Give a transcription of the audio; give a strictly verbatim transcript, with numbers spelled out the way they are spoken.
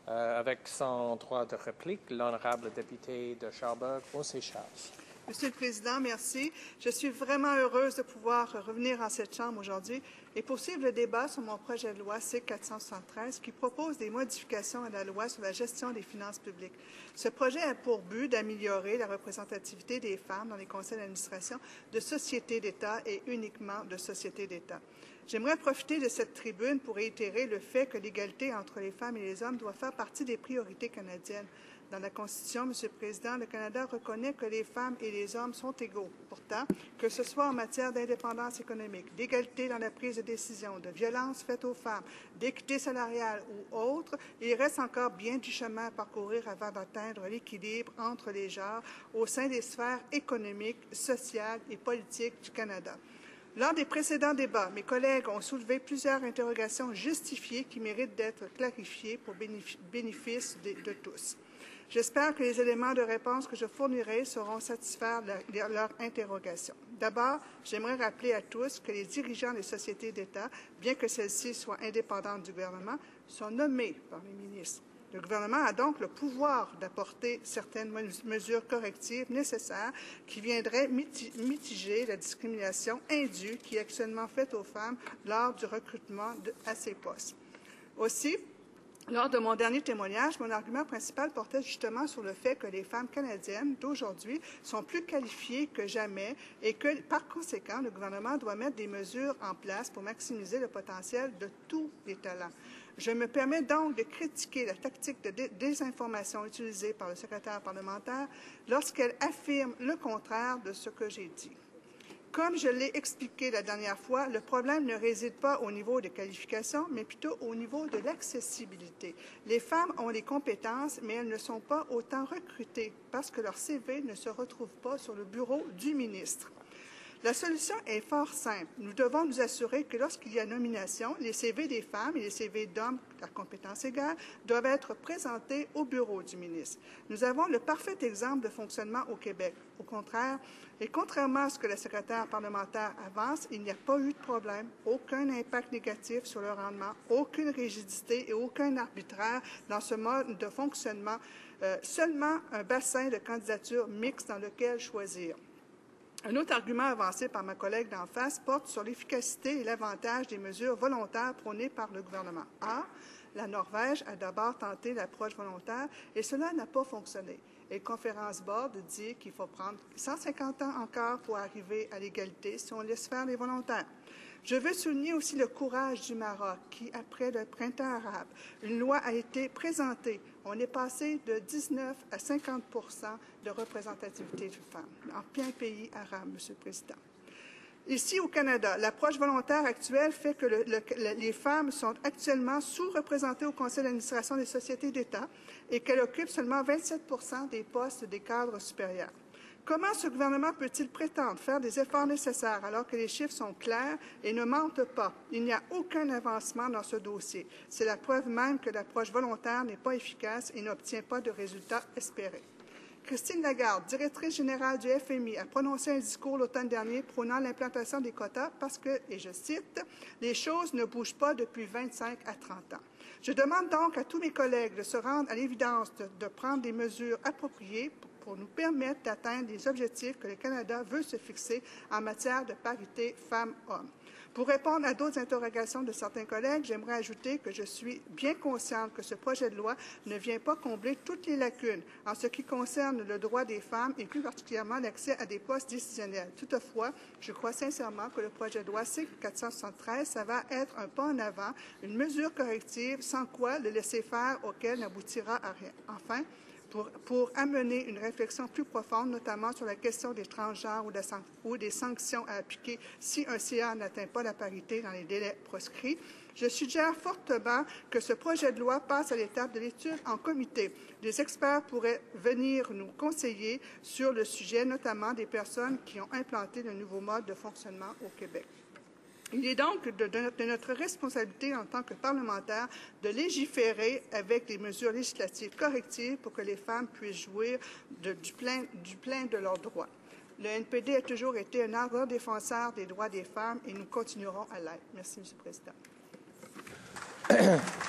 Euh, avec son droit de réplique, l'honorable député de Sherbrooke-Roussé-Charles. Monsieur le Président, merci. Je suis vraiment heureuse de pouvoir revenir en cette Chambre aujourd'hui et poursuivre le débat sur mon projet de loi C quatre cent soixante-treize qui propose des modifications à la loi sur la gestion des finances publiques. Ce projet a pour but d'améliorer la représentativité des femmes dans les conseils d'administration de sociétés d'État et uniquement de sociétés d'État. J'aimerais profiter de cette tribune pour réitérer le fait que l'égalité entre les femmes et les hommes doit faire partie des priorités canadiennes. Dans la Constitution, Monsieur le Président, le Canada reconnaît que les femmes et les hommes sont égaux. Pourtant, que ce soit en matière d'indépendance économique, d'égalité dans la prise de décision, de violences faites aux femmes, d'équité salariale ou autre, il reste encore bien du chemin à parcourir avant d'atteindre l'équilibre entre les genres au sein des sphères économiques, sociales et politiques du Canada. Lors des précédents débats, mes collègues ont soulevé plusieurs interrogations justifiées qui méritent d'être clarifiées pour bénéfice de, de tous. J'espère que les éléments de réponse que je fournirai sauront satisfaire leurs leur interrogations. D'abord, j'aimerais rappeler à tous que les dirigeants des sociétés d'État, bien que celles-ci soient indépendantes du gouvernement, sont nommés par les ministres. Le gouvernement a donc le pouvoir d'apporter certaines mesures correctives nécessaires qui viendraient mitiger la discrimination indue qui est actuellement faite aux femmes lors du recrutement de, à ces postes. Aussi, lors de mon dernier témoignage, mon argument principal portait justement sur le fait que les femmes canadiennes d'aujourd'hui sont plus qualifiées que jamais et que, par conséquent, le gouvernement doit mettre des mesures en place pour maximiser le potentiel de tous les talents. Je me permets donc de critiquer la tactique de dé désinformation utilisée par le secrétaire parlementaire lorsqu'elle affirme le contraire de ce que j'ai dit. Comme je l'ai expliqué la dernière fois, le problème ne réside pas au niveau des qualifications, mais plutôt au niveau de l'accessibilité. Les femmes ont les compétences, mais elles ne sont pas autant recrutées parce que leur C V ne se retrouve pas sur le bureau du ministre. La solution est fort simple. Nous devons nous assurer que lorsqu'il y a nomination, les C V des femmes et les C V d'hommes à compétences égales doivent être présentés au bureau du ministre. Nous avons le parfait exemple de fonctionnement au Québec. Au contraire, et contrairement à ce que la secrétaire parlementaire avance, il n'y a pas eu de problème, aucun impact négatif sur le rendement, aucune rigidité et aucun arbitraire dans ce mode de fonctionnement, euh, seulement un bassin de candidatures mixtes dans lequel choisir. Un autre argument avancé par ma collègue d'en face porte sur l'efficacité et l'avantage des mesures volontaires prônées par le gouvernement. Or, la Norvège a d'abord tenté l'approche volontaire et cela n'a pas fonctionné. Et le Conference Board dit qu'il faut prendre cent cinquante ans encore pour arriver à l'égalité si on laisse faire les volontaires. Je veux souligner aussi le courage du Maroc qui, après le printemps arabe, une loi a été présentée. On est passé de dix-neuf à cinquante pour cent de représentativité de femmes en plein pays arabe, Monsieur le Président. Ici, au Canada, l'approche volontaire actuelle fait que le, le, les femmes sont actuellement sous-représentées au Conseil d'administration des sociétés d'État et qu'elles occupent seulement vingt-sept pour cent des postes des cadres supérieurs. Comment ce gouvernement peut-il prétendre faire des efforts nécessaires alors que les chiffres sont clairs et ne mentent pas? Il n'y a aucun avancement dans ce dossier. C'est la preuve même que l'approche volontaire n'est pas efficace et n'obtient pas de résultats espérés. Christine Lagarde, directrice générale du F M I, a prononcé un discours l'automne dernier prônant l'implantation des quotas parce que, et je cite, « les choses ne bougent pas depuis vingt-cinq à trente ans ». Je demande donc à tous mes collègues de se rendre à l'évidence de, de prendre des mesures appropriées pour pour nous permettre d'atteindre les objectifs que le Canada veut se fixer en matière de parité femmes-hommes. Pour répondre à d'autres interrogations de certains collègues, j'aimerais ajouter que je suis bien consciente que ce projet de loi ne vient pas combler toutes les lacunes en ce qui concerne le droit des femmes et plus particulièrement l'accès à des postes décisionnels. Toutefois, je crois sincèrement que le projet de loi C quatre cent soixante-treize, ça va être un pas en avant, une mesure corrective, sans quoi le laisser-faire auquel n'aboutira à rien. Enfin, Pour, pour amener une réflexion plus profonde, notamment sur la question des transgenres ou, de, ou des sanctions à appliquer si un C A n'atteint pas la parité dans les délais proscrits. Je suggère fortement que ce projet de loi passe à l'étape de l'étude en comité. Des experts pourraient venir nous conseiller sur le sujet, notamment des personnes qui ont implanté le nouveau mode de fonctionnement au Québec. Il est donc de, de, de notre responsabilité en tant que parlementaires de légiférer avec des mesures législatives correctives pour que les femmes puissent jouir de, du, plein, du plein de leurs droits. Le N P D a toujours été un ardent défenseur des droits des femmes et nous continuerons à l'être. Merci, Monsieur le Président.